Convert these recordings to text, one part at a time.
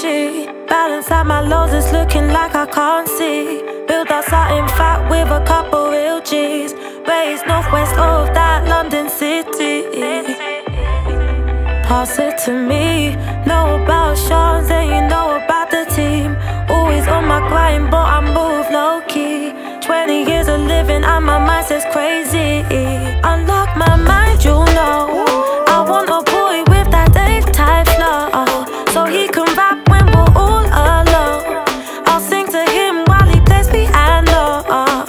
Dutchie. Balance out my lows, it's looking like I can't see. Build up something fat with a couple real G's. Raised northwest of that London city. Pass it to me. Know about Sean's and you know about the team. Always on my grind, but I move low-key. 20 years of living and my mind says crazy. Unlock my mind, you know. I want a boy with that Dave type flow, so he can rap when we're all alone. I'll sing to him while he plays piano.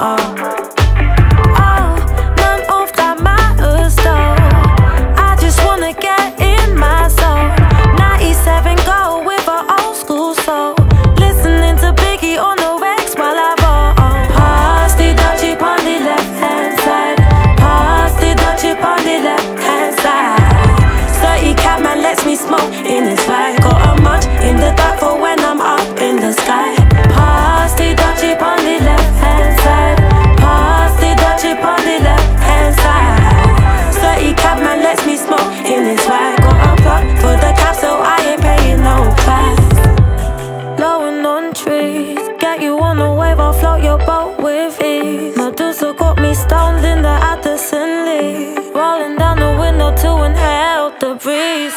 None of that matters though. I just wanna get in my zone. 97 go with an old school soul. Listening to Biggie on the Rex while I roll. Pass the Dutchie on the left hand side. Pass the Dutchie on the left hand side. 30 cat man lets me smoke in his bag. Got a munch in the dark for when I'm up in the sky. Pass the Dutchie on the left hand side. Pass the Dutchie on the left hand side. 30 cat man lets me smoke in his bag. Got a plug for the cap so I ain't paying no price. Blowing on trees, get you on a wave, I'll float your boat with ease. Medusa got me stoned in the Addison Lee. Rolling down the window to inhale the breeze.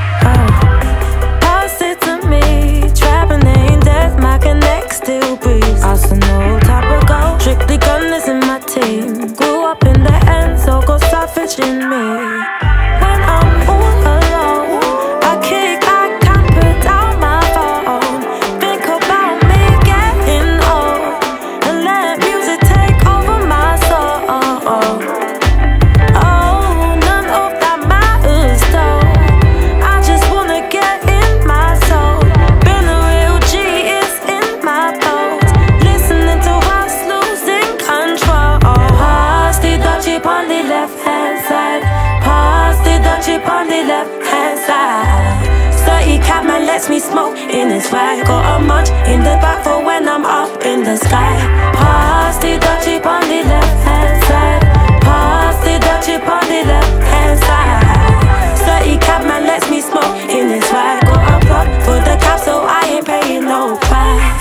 Pass it to me. Trapping ain't death, my connect still breeze. Arsenal type of gold, strictly gunners in my team. Grew up in the end, so got savage in me. When I'm all alone, I kick back, can't put down my phone. Think about me getting old and let music take over my soul. None of that matters though. I just wanna get in my soul. Been a real G, it's in my bones. Listening to us losing control. Pass the Dutchie on the left hand side. Pass the Dutchie on the left hand side. 30 cat man lets me smoke in his rag. Got a munch in the back for when I'm up in the sky. Pass the Dutchie on the left hand side. Pass the Dutchie on the left hand side. 30 cat man lets me smoke in his rag. Got a plug for the cap so I ain't paying no price.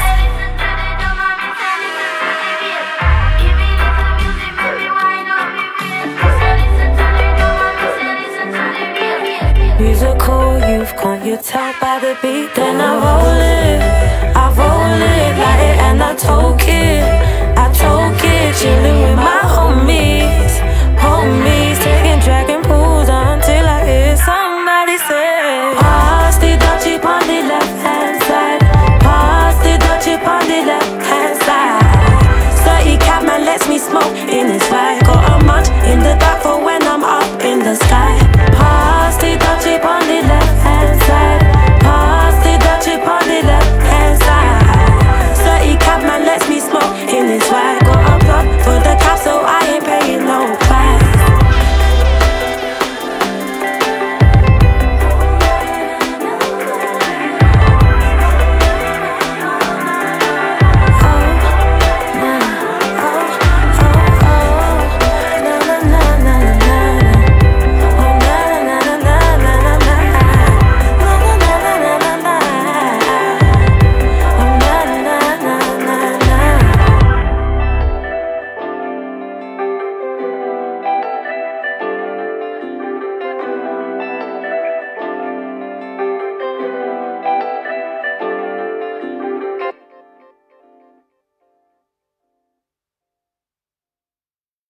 Musical youth, can't you tell by the beat? Then I roll it like it and I told it.